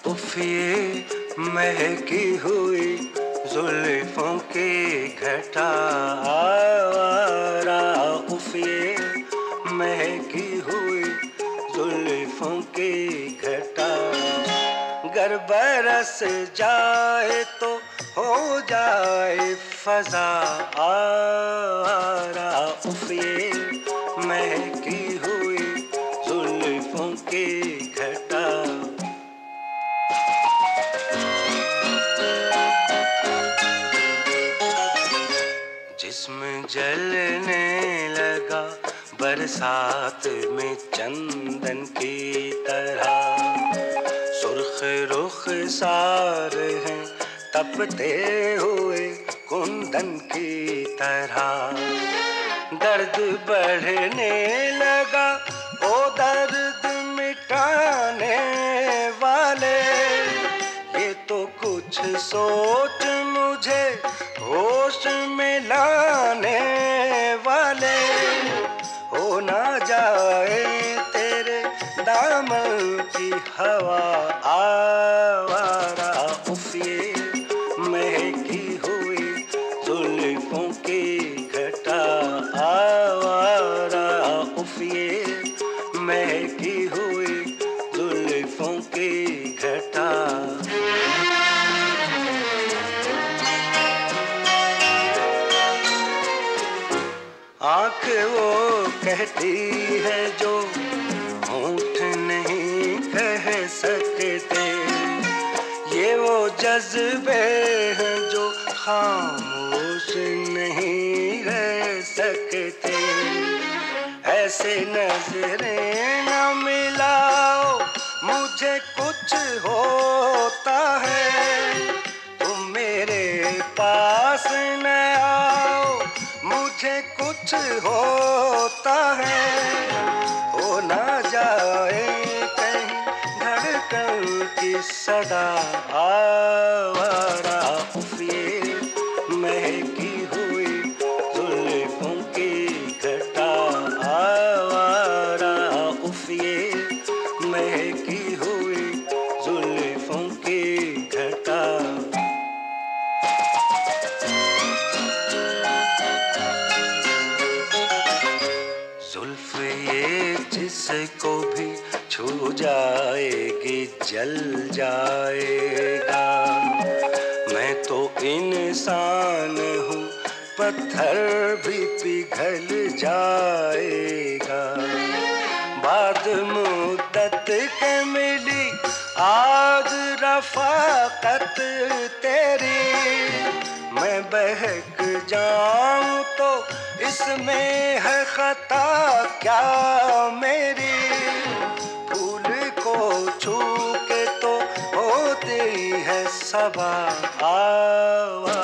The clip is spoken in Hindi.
उफ ये महकी हुई जुल्फों की घटा आवारा, उफ ये महकी हुई जुल्फों की घटा। गर बरस जाए तो हो जाए फजा आवारा, उफ ये महकी हुई जुल्फों की घटा। जिस्म जलने लगा बरसात में चंदन की तरह, सुर्ख रुख सार हैं तपते हुए कुंदन की तरह। दर्द बढ़ने लगा ओ दर्द मिटाने वाले, ये तो कुछ सोच मुझे होश में लाने वाले। हो ना जाए तेरे दामन की हवा आवारा, उफ ये महकी हुई जुल्फों की घटा आवारा, उफ ये महकी हुई जुल्फों की घटा। आँख वो कहती है जो होंठ नहीं कह सकते, ये वो जज्बे हैं जो खामोश नहीं रह सकते। ऐसे नजरें न मिलाओ मुझे कुछ होता है, तुम मेरे पास न आओ मुझे कुछ होता है। हो ना जाए कहीं धड़कन की सदा आवारा, उफ ये महकी हुई जुल्फों की घटा आवारा, उफ ये महकी हुई जुल्फों की घटा। जुल्फ ये जिसको भी छू जाएगी जल जाएगा। मैं तो इंसान हूँ पत्थर भी पिघल जाएगा। बाद मुद्दत के मिली आज रफ़ाक़त तेरी, मैं बहक जाऊं तो इसमें है खता क्या मेरी। फूल को छू के तो होती है सबा आवा।